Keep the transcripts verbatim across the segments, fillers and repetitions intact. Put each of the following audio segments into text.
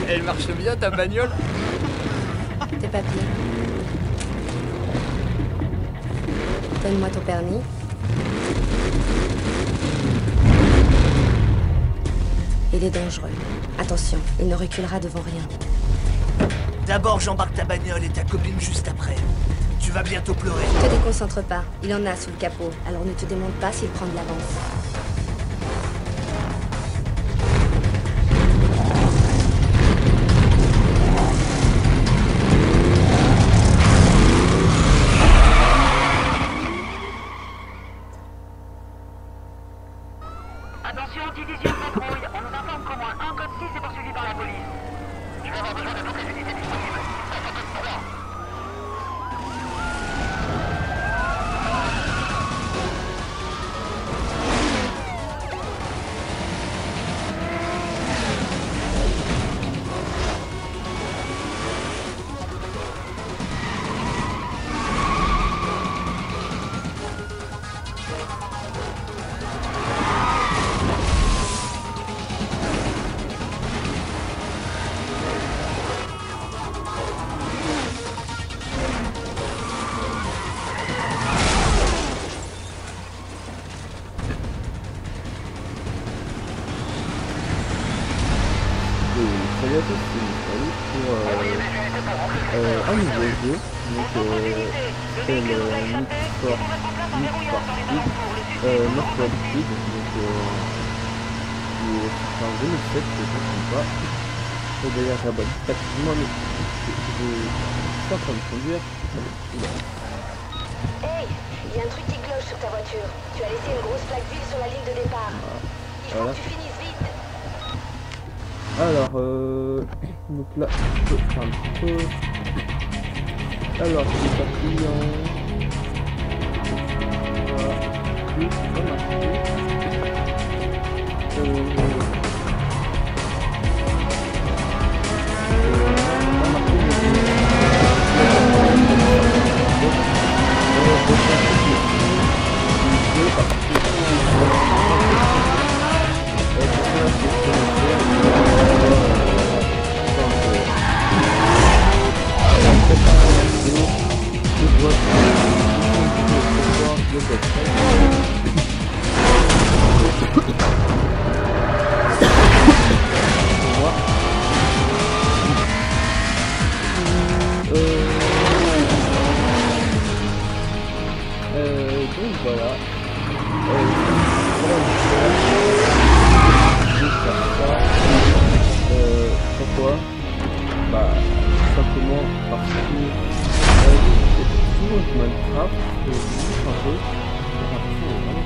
Elle marche bien ta bagnole? Tes papiers. Donne-moi ton permis. Il est dangereux. Attention, il ne reculera devant rien. D'abord, j'embarque ta bagnole et ta copine juste après. Tu vas bientôt pleurer. Ne te déconcentre pas, il en a sous le capot. Alors ne te demande pas s'il prend de l'avance. Attention, division de patrouille. On nous informe qu'au moins un code six est poursuivi par la police. Je vais avoir besoin de toutes les unités disponibles. Salut à tous, c'est Michael pour euh, euh, un nouveau jeu, donc euh, c'est le Need for Need for Speed, euh, Need for Speed, donc euh, qui est sorti en deux mille sept, je ne me trompe pas. Et d'ailleurs j'abonne pratiquement, mais je suis en train de conduire. Hey, il y a un truc qui cloche sur ta voiture. Tu as laissé une grosse plaque vide sur la ligne de départ. Il faut Voilà. que tu finisses vite. Alors, euh, donc là, je peux faire un petit peu. Alors, c'est parti en. Voilà. Oui, ça marche. Euh... Euh, donc voilà. Euh, euh, pourquoi? Bah, simplement parce que euh, c'est toujours Minecraft, et juste un peu. J'ai l'impression de vraiment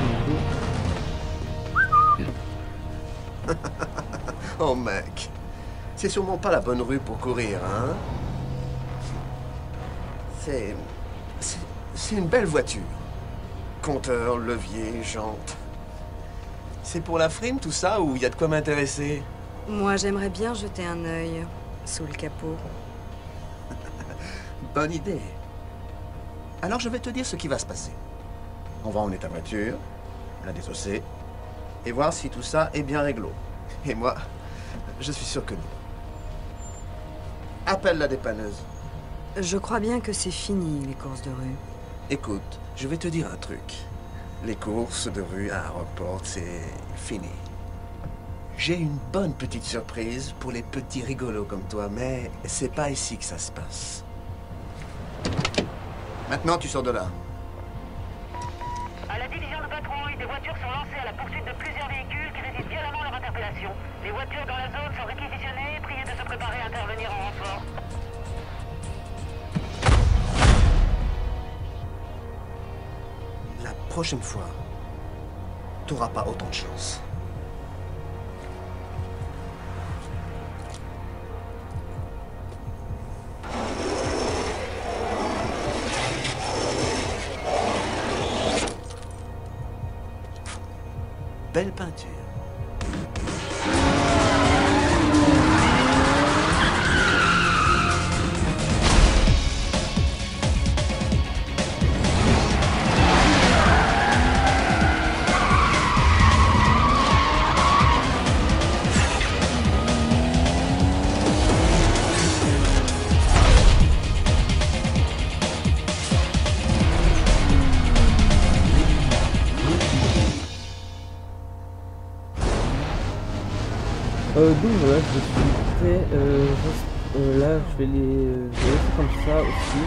croire que Oh mec, c'est sûrement pas la bonne rue pour courir, hein? C'est... c'est- c'est une belle voiture. Compteur, levier, jantes. C'est pour la frime tout ça ou il y a de quoi m'intéresser? Moi, j'aimerais bien jeter un œil sous le capot. Bonne idée. Alors je vais te dire ce qui va se passer. On va emmener ta voiture, la désosser, et voir si tout ça est bien réglo. Et moi, je suis sûr que non. Appelle la dépanneuse. Je crois bien que c'est fini, les courses de rue. Écoute, je vais te dire un truc. Les courses de rue à Rockport, c'est fini. J'ai une bonne petite surprise pour les petits rigolos comme toi, mais c'est pas ici que ça se passe. Maintenant, tu sors de là. À la division de patrouille, des voitures sont lancées à la poursuite de plusieurs véhicules qui résistent violemment à leur interpellation. Les voitures dans la zone sont réquisitionnées, priez de se préparer à intervenir en renfort. La prochaine fois, t'auras pas autant de chance. Belle peinture. Euh, donc voilà, je suis prêt. Euh, euh, là, je vais les, je vais laisser comme ça aussi.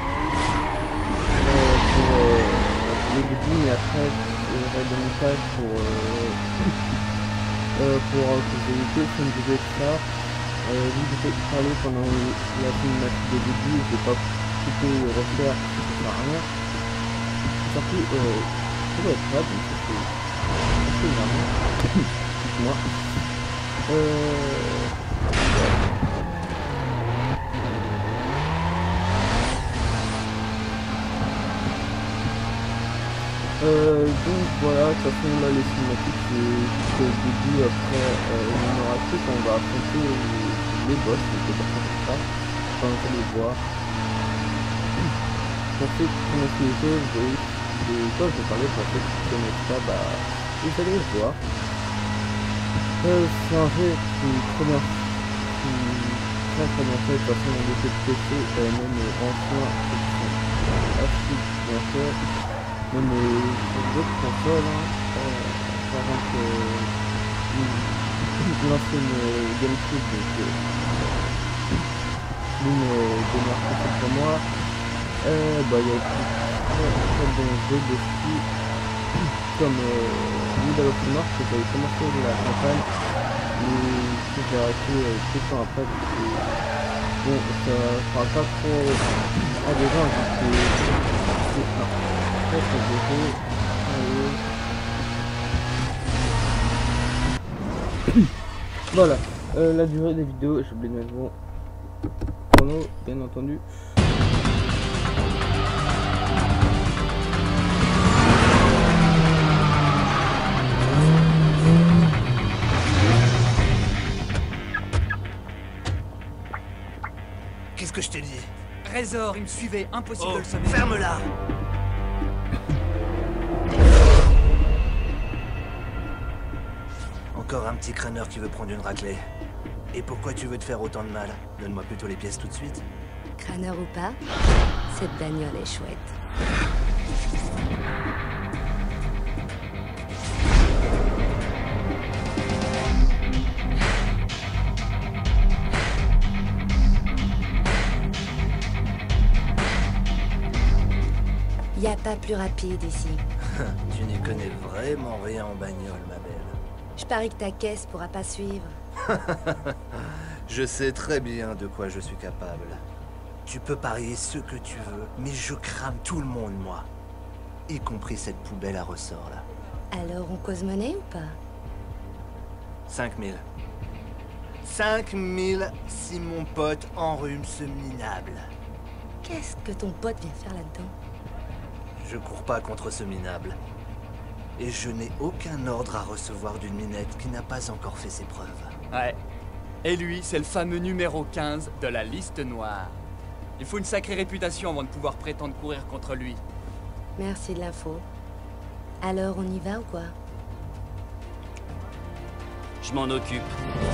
Euh, pour euh, le début, mais après, j'aurai le montage pour, euh, euh, pour euh, que vous ayez deux films de ça. Euh, vu que j'ai parlé pendant la cinématique de début, je vais pas plutôt refaire, ça sert à rien. Surtout, euh, ça doit être là, donc c'est assez énorme. Dites-moi. Euh... Euh, donc voilà, de toute façon là les cinématiques c'est au début, après euh, il y en aura plus quand on va affronter les, les boss, donc c'est comme ça, quand on va les voir. Pour ceux qui connaissent les jeux, de quoi je vais parler, pour ceux qui connaissent pas, bah vous allez le voir. Euh, c'est un jeu qui est très bien, qui est très très bien fait, de toute façon les jeux de P C, euh, même anciens, qui sont assez bien faits. Même les autres consoles, hein, euh, par exemple euh, l'ancienne euh, GameCube, donc euh, l'une euh, des meilleures consoles pour moi, euh, bah il y a aussi très très bons jeux dessus, comme euh, Medal of Honor que j'avais commencé la campagne, mais que j'ai arrêté euh, peu de temps après, parce que bon, ça fera pas trop à des gens, c'est c'est voilà, euh, la durée des vidéos, j'ai oublié de mettre mon chrono, bien entendu. Qu'est-ce que je t'ai dit? Trésor, il me suivait, impossible Oh, de le sauver. ferme-la! Encore un petit crâneur qui veut prendre une raclée. Et pourquoi tu veux te faire autant de mal? Donne-moi plutôt les pièces tout de suite. Crâneur ou pas, cette bagnole est chouette. Y a pas plus rapide ici. Tu n'y connais vraiment rien en bagnole, ma belle. Je parie que ta caisse pourra pas suivre. Je sais très bien de quoi je suis capable. Tu peux parier ce que tu veux, mais je crame tout le monde, moi. Y compris cette poubelle à ressort, là. Alors on cause monnaie ou pas? cinq mille. cinq mille si mon pote enrhume ce minable. Qu'est-ce que ton pote vient faire là-dedans? Je cours pas contre ce minable. Et je n'ai aucun ordre à recevoir d'une minette qui n'a pas encore fait ses preuves. Ouais. Et lui, c'est le fameux numéro quinze de la liste noire. Il faut une sacrée réputation avant de pouvoir prétendre courir contre lui. Merci de l'info. Alors on y va ou quoi? Je m'en occupe.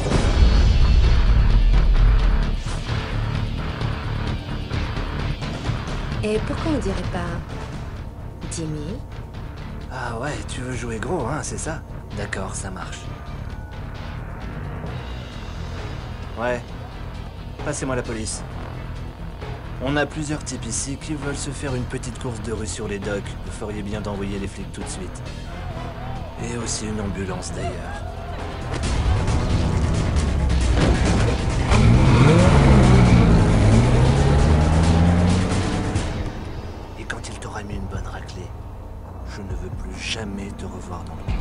Et pourquoi on dirait pas dix mille? Ah ouais, tu veux jouer gros, hein, c'est ça? D'accord, ça marche. Ouais. Passez-moi la police. On a plusieurs types ici qui veulent se faire une petite course de rue sur les docks. Vous feriez bien d'envoyer les flics tout de suite. Et aussi une ambulance d'ailleurs. Et quand il t'aura mis une bonne raclée, je ne veux plus jamais te revoir dans le coin.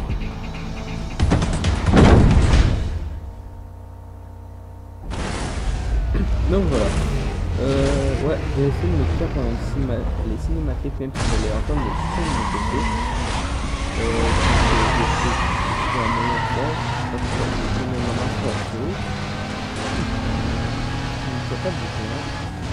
Donc voilà. Euh, ouais, j'ai essayé de me faire pendant les, cinéma les cinématiques, même si j'allais entendre le son de mon P C. Euh, j'ai fait un moyen fort, parce que j'ai mis ma main sur la souris. Je ne sais pas du tout, hein.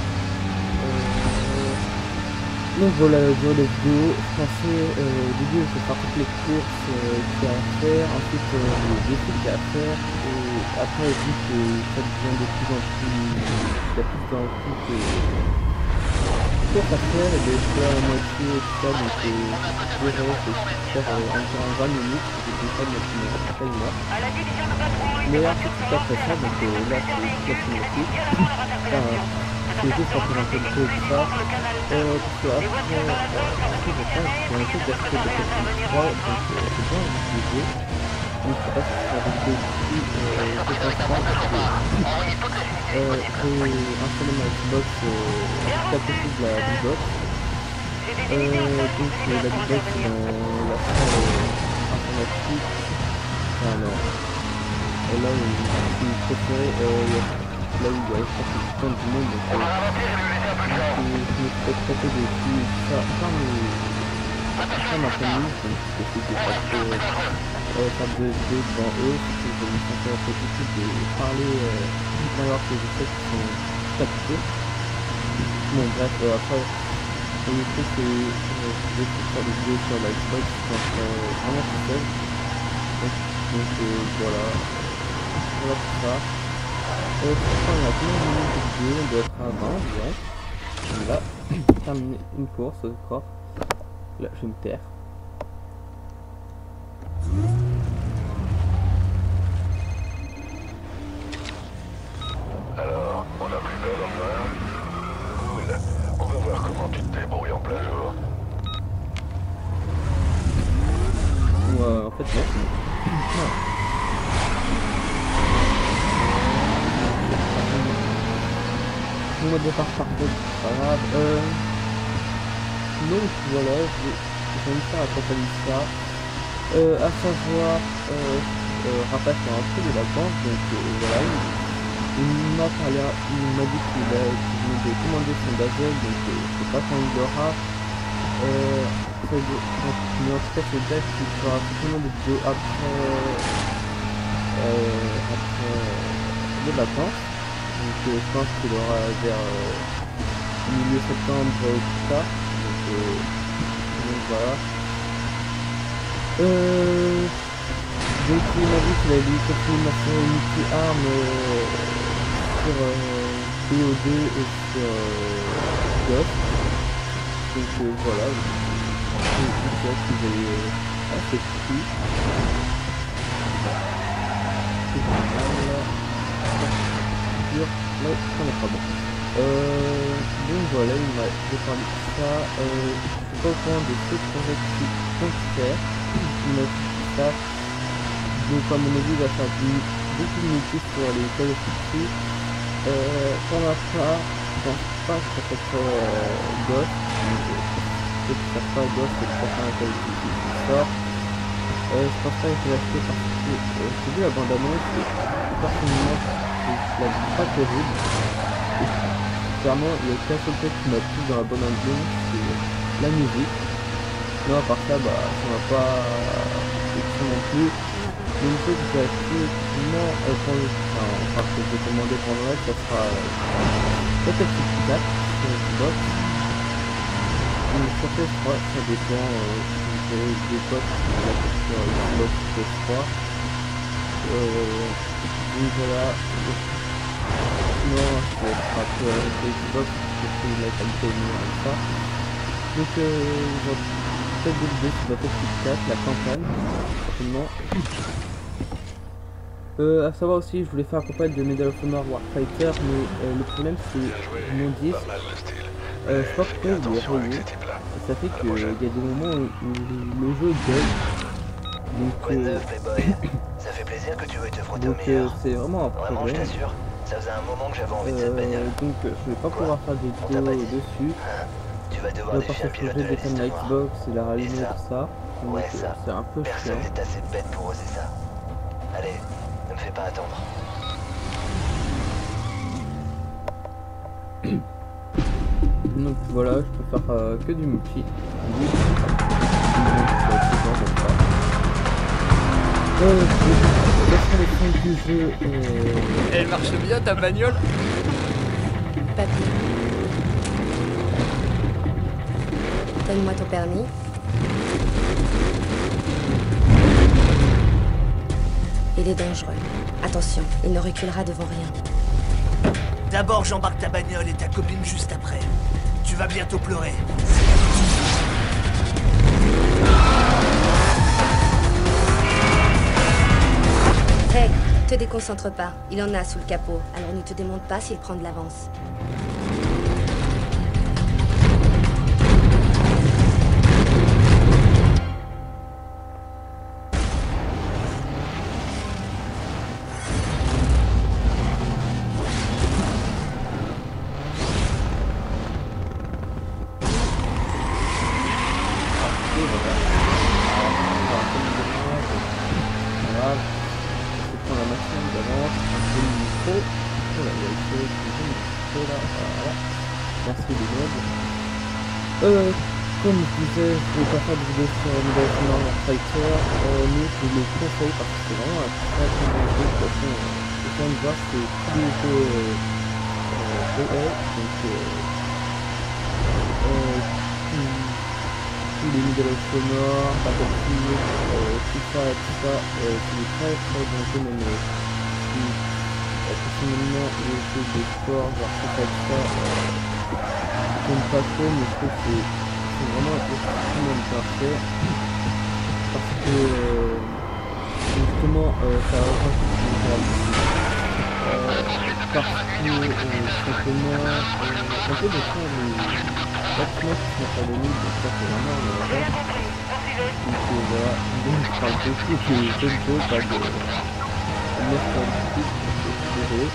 Euh, donc voilà, le jour de vidéo, je pensais euh, au début je vais faire toutes les courses euh, qu'il y a à faire, ensuite euh, les défis qu'il y a à faire, et après vu que ça devient de plus en plus, de plus en plus que, course à faire, et bien, je suis à la moitié et tout ça, donc euh, je vais faire euh, environ vingt minutes, je vais pas me mettre une heure. Mais après tout après ça, donc euh, là c'est la cinématique. Enfin, c'est juste pour présenter un peu ça. Euh, parce que après, euh, après je pense qu'on a fait d'acheter de Persona trois, donc euh, c'est bien utilisé. Donc je sais pas si c'est avec des petits euh, je pense pas, parce que euh, j'ai installé ma Xbox euh, tout à côté de la Xbox. Euh, donc euh, la Xbox dans la salle euh, informatique. Enfin non. Et là où je suis préféré, euh, là où il y a pratiquement du monde, donc euh, je me suis fait traiter de tout ça, enfin mais ça m'a famille, donc c'était pas trop euh, faire de vidéos devant eux, parce que je me sentais un peu difficile de parler euh, alors que je sais qu'ils sont captés. Bon bref, euh, après, le truc c'est que euh, je vais faire des vidéos sur la Xbox quand je serai vraiment tout seul. Donc, donc euh, voilà. Voilà pour ça. Euh, pourtant, il y a plein de minutes de vidéo, on doit être à vingt, je dirais. Et là, terminer une course, encore. Là, je vais me taire. Alors, on a plus peur enfin? Cool. On va voir comment tu te débrouilles en plein jour. Ouais, en fait, non. Non. Mon départ par contre, c'est pas grave. Euh... Donc voilà, je vais me faire accompagner ça. Euh, à savoir, euh, euh, Rapace est rentré de vacances, donc euh, voilà. Il, il m'a parlé, il m'a dit qu'il a qu'il venait de commander son gazelle, donc euh, je sais pas quand il l'aura. Euh, mais en tout cas, c'est déjà qu'il fera certainement des vidéos après, euh, après euh, les vacances. Donc euh, je pense qu'il aura vers euh, milieu septembre euh, tout ça. Donc, euh, donc voilà. Euh, donc il m'a dit qu'il allait continuer ma série multi-armes euh, sur euh, B O D et sur euh, Ghost. Donc euh, voilà. Je sais que vous avez euh, assez pris. Là, ça n'est pas bon. Euh, donc voilà, il m'a parlé de ça. Euh, je suis pas au courant de ce projet qu'il compte faire. Il m'a dit ça. Donc à mon avis, il va faire du, beaucoup de multi sur les Call of Duty. Euh, pour ma part, je pense pas que ça fait euh, Ghost. Ceux qui savent pas, Ghost c'est le prochain Call of Duty qui sort. Euh, je pense pas qu'il va l'acheter parce que euh, j'ai vu la bande annonce et personnellement je la trouve pas terrible. Et clairement il y a qu'un seul truc qui m'a plu dans la bande annonce, c'est la musique. Non, à part ça, bah ça m'a pas écrit non plus. Une chose que j'ai acheté effectivement euh, pour le enfin, enfin que j'ai commandé pour Noël, ça sera euh, Battlefield quatre sur Xbox. Une sur P S trois, ça dépend euh, des potes qui sont sur Xbox P S trois. Euh, donc voilà. Sinon, je vais être un peu avec Xbox parce que la qualité est meilleure comme ça. Donc, euh, je vais peut-être débuter sur Battlefield quatre, la campagne, certainement. Euh, à savoir aussi, je voulais faire un campagne de Medal of Honor Warfighter, mais euh, le problème c'est mon disque. Euh, je sais pas pourquoi il est rayé. Ça fait qu'il y a des moments où, où le jeu bug. Donc, euh, ça fait plaisir que tu veuilles te frotter donc au meilleur. euh, c'est vraiment un problème. Vraiment, je t'assure, ça faisait un moment que j'avais envie de cette bagnole. Euh, donc euh, je vais pas Quoi? pouvoir faire des On t'a pas vidéos dit? dessus. Hein? Tu vas devoir Euh, défier parce un que pilote je de vais la détendre liste la noire. Xbox et la rallumer Et ça? tout ça. Donc Ouais, euh, ça. c'est un peu Personne chiant. n'est assez bête pour oser ça. Allez, ne me fais pas attendre. Donc voilà, je peux faire euh, que du multi. Oui. Euh, je vais faire les points du jeu. Euh... Elle marche bien ta bagnole? Papier. Donne-moi ton permis. Il est dangereux. Attention, il ne reculera devant rien. D'abord, j'embarque ta bagnole et ta copine juste après. Tu vas bientôt pleurer. Hey, te déconcentre pas. Il en a sous le capot. Alors ne te démonte pas s'il prend de l'avance. Euh, comme je disais, je ne vais pas faire de vidéo sur Medal of Honor Fighter, euh, mais je le conseille parce que c'est vraiment un très très bon jeu. De toute façon, je viens de voir, c'est tous les jeux euh, E A, donc euh, euh, tous, tous les Medal of Honor, Battlefield, euh, tout ça et tout ça, euh, c'est des très très bons jeux, même euh, si euh, personnellement les jeux de sport, genre tout ça et tout ça, euh, j'aime pas trop, mais je trouve que c'est vraiment extrêmement bien fait parce que euh, justement euh, ça rajoute du réalisme euh, parce que euh, simplement euh, un peu de temps les bâtiments qui sont sur le nid, donc ça c'est vraiment euh, ouais. Donc euh, voilà, donc je parle beaucoup de jeux de jeu, pas de mettre sur le site, désolé.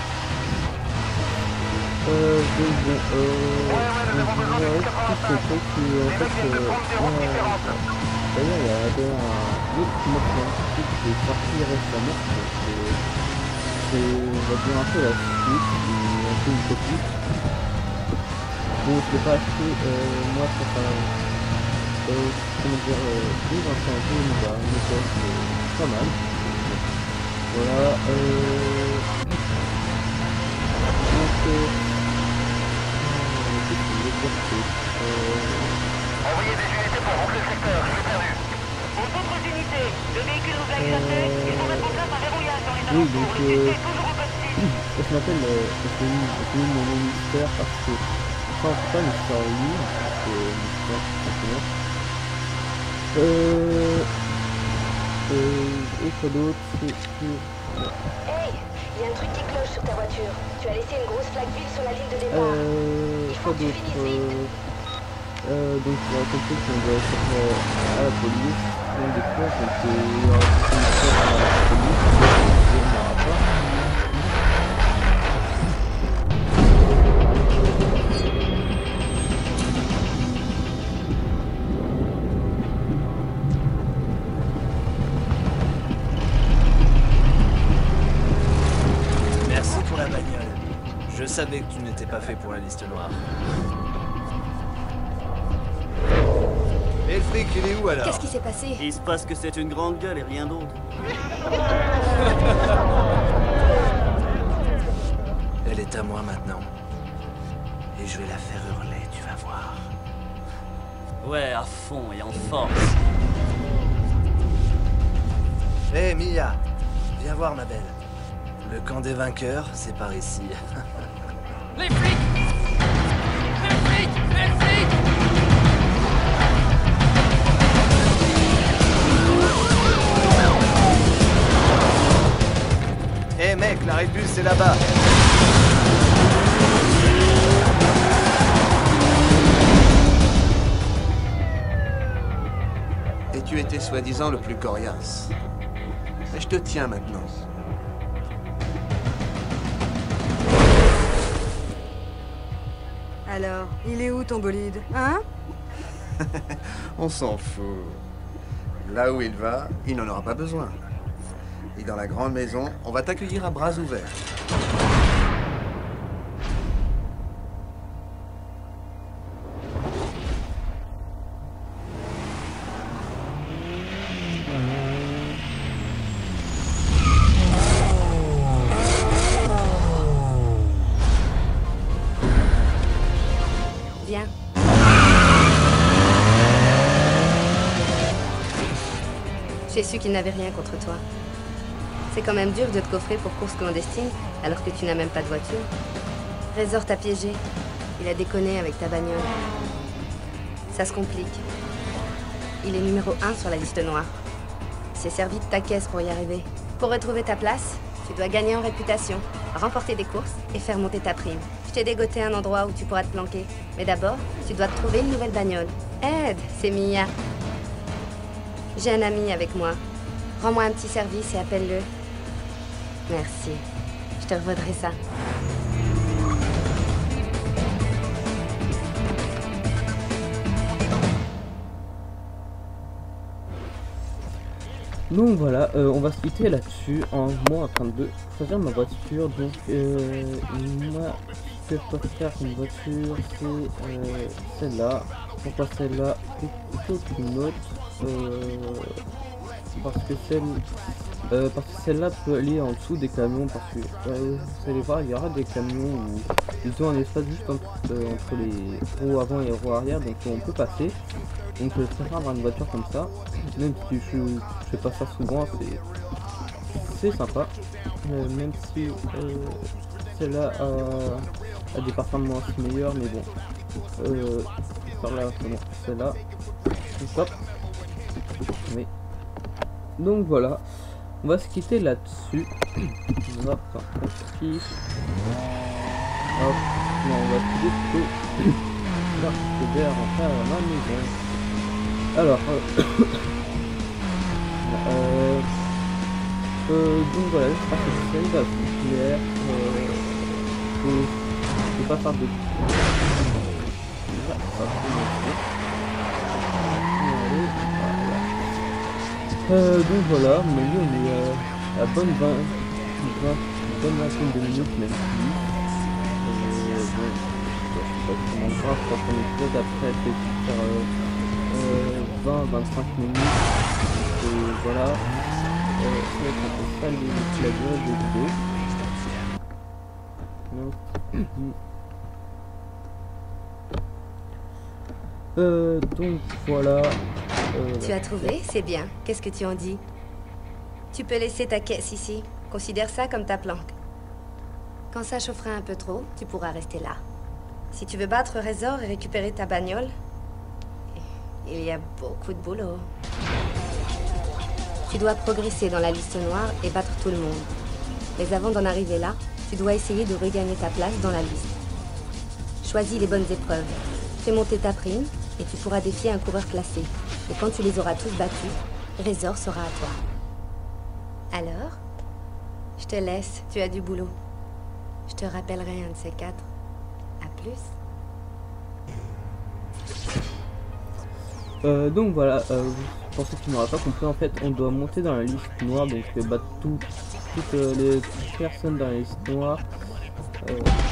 Euh, donc bon, euh, donc je voudrais tout compris que, en fait, euh, euh, d'ailleurs, il y avait un autre mode qui est sorti récemment, donc euh, c'est, on va dire, un peu la suite, un peu une copie. Bon, je l'ai pas acheté, euh, moi, ça fait, euh, comment dire, euh, deux vingt et un jeux, mais bah, mais ça, c'est pas mal. Voilà, euh, donc, euh, Envoyez des unités pour remplir le secteur, je l'ai perdu. Aux autres unités, le véhicule nous a échappé, ils vont mettre en place un verrouillage dans les oui, alentours. donc, Le euh, site est toujours au code six. ça je m'appelle euh, mon nom mystère parce que enfin c'est pas une histoire libre, c'est une histoire tout simplement. Euh, euh, et quoi d'autre, c'est que... Hey, il y a un truc qui cloche sur ta voiture. Tu as laissé une grosse plaque vide sur la ligne de départ. Euh, quoi d'autre euh, euh, donc on va compter qu'on va faire euh, à la police, on découvre, donc euh, il y aura une histoire à la police, on n'aura pas. Merci pour la bagnole. Je savais que tu n'étais pas fait pour la liste noire. Et le fric, il est où alors? Qu'est-ce qui s'est passé? Il se passe que c'est une grande gueule et rien d'autre. Elle est à moi maintenant. Et je vais la faire hurler, tu vas voir. Ouais, à fond et en force. Hé, hey, Mia, viens voir ma belle. Le camp des vainqueurs, c'est par ici. Les flics! Les flics! Les flics! Hé hey, mec, l'arrêt de bus c'est là-bas. Et tu étais soi-disant le plus coriace. Mais je te tiens maintenant. Alors, il est où ton bolide, hein? On s'en fout. Là où il va, il n'en aura pas besoin. Et dans la grande maison, on va t'accueillir à bras ouverts. Viens. J'ai su qu'il n'avait rien contre toi. C'est quand même dur de te coffrer pour course clandestine, alors que tu n'as même pas de voiture. Razor t'a piégé. Il a déconné avec ta bagnole. Ça se complique. Il est numéro un sur la liste noire. Il s'est servi de ta caisse pour y arriver. Pour retrouver ta place, tu dois gagner en réputation, remporter des courses et faire monter ta prime. Je t'ai dégoté un endroit où tu pourras te planquer. Mais d'abord, tu dois te trouver une nouvelle bagnole. Ed, c'est Mia. J'ai un ami avec moi. Rends-moi un petit service et appelle-le. Merci. Je te revaudrai ça. Donc voilà, euh, on va se quitter là-dessus en moi en train de choisir ma voiture. Donc euh, moi, ce que je peux faire comme voiture, c'est euh, celle-là. Pourquoi celle-là plutôt qu'une autre euh, Parce que celle euh, parce que celle-là peut aller en dessous des camions, parce que euh, vous allez voir, il y aura des camions où ils ont un espace juste entre, euh, entre les roues avant et les roues arrière, donc on peut passer. Donc je préfère avoir une voiture comme ça, même si je, je fais pas ça souvent, c'est sympa, euh, même si euh, celle-là a, a des performances meilleures, mais bon, euh, par là c'est bon, celle-là, hop, oui. Donc voilà, on va se quitter là-dessus, hop, on quitte, hop, non, on va se quitter plutôt, là, je vais rentrer à ma maison. Alors, euh, euh, euh, donc voilà, j'espère que cette série va vous plaire. Je ne vais pas faire de... Euh, donc voilà, mais nous on est euh, à bonne vingt, vingt, bonne vingtaine de minutes, même plus. Euh, bon, je sais pas comment grave, je crois qu'on est peut-être après, c'est faire... Euh, Euh, vingt à vingt-cinq minutes, et voilà, euh, c'est un peu ça les claviers de vidéo. Euh, donc voilà. Euh, tu as trouvé? C'est bien. Qu'est-ce que tu en dis? Tu peux laisser ta caisse ici. Considère ça comme ta planque. Quand ça chauffera un peu trop, tu pourras rester là. Si tu veux battre Razor et récupérer ta bagnole, il y a beaucoup de boulot. Tu dois progresser dans la liste noire et battre tout le monde. Mais avant d'en arriver là, tu dois essayer de regagner ta place dans la liste. Choisis les bonnes épreuves. Fais monter ta prime et tu pourras défier un coureur classé. Et quand tu les auras tous battus, Razor sera à toi. Alors, je te laisse, tu as du boulot. Je te rappellerai un de ces quatre. À plus. Euh, donc voilà, euh, pour ceux qui n'auraient pas compris, en fait on doit monter dans la liste noire, donc euh, battre tout, toutes euh, les personnes dans la liste noire. Euh,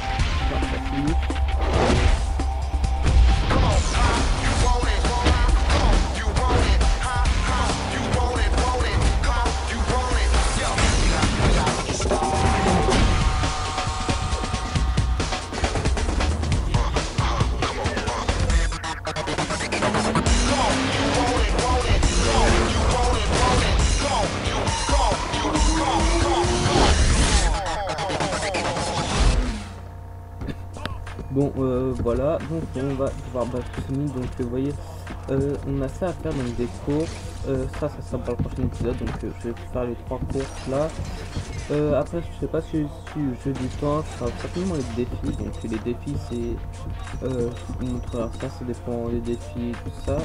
Bon, euh, voilà, donc on va devoir battre Sony, donc vous voyez, euh, on a ça à faire, donc des courses, euh, ça, ça sera pour le prochain épisode, donc euh, je vais faire les trois courses là. Euh, après, je sais pas si, si le jeu du temps, ce sera certainement les défis, donc les défis c'est, euh, je vous montrerai ça, ça dépend des défis, tout ça.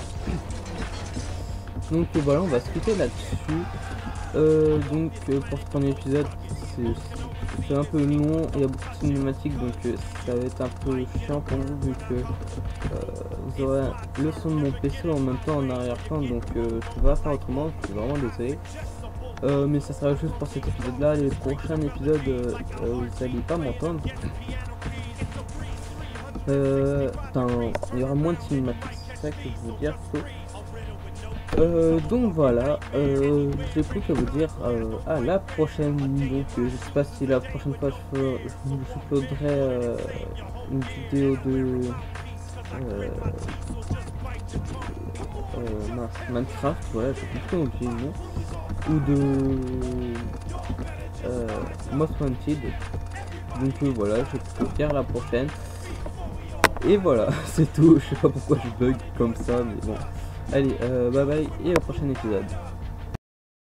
Donc euh, voilà, on va se quitter là-dessus. Euh, donc euh, pour ce premier épisode, c'est un peu long, il y a beaucoup de cinématiques, donc euh, ça va être un peu chiant pour vous vu que euh, vous aurez le son de mon P C en même temps en arrière-plan, donc euh, je vais faire autrement, je suis vraiment désolé. Euh, mais ça sera juste pour cet épisode là, les prochains épisodes euh, euh, vous n'allez pas m'entendre. Euh, il y aura moins de cinématiques, c'est ça que je veux dire. Plutôt. Euh, donc voilà, euh, j'ai plus qu'à vous dire euh, à la prochaine. Donc euh, je sais pas si la prochaine fois je, ferai, je, je uploaderai euh, une vidéo de euh, euh, mince, Minecraft, voilà, j'ai plutôt oublié le nom, ou de euh, Most Wanted. donc euh, voilà, je vais te dire à la prochaine. Et voilà, c'est tout. Je sais pas pourquoi je bug comme ça, mais bon. Allez, euh, bye bye et au prochain épisode.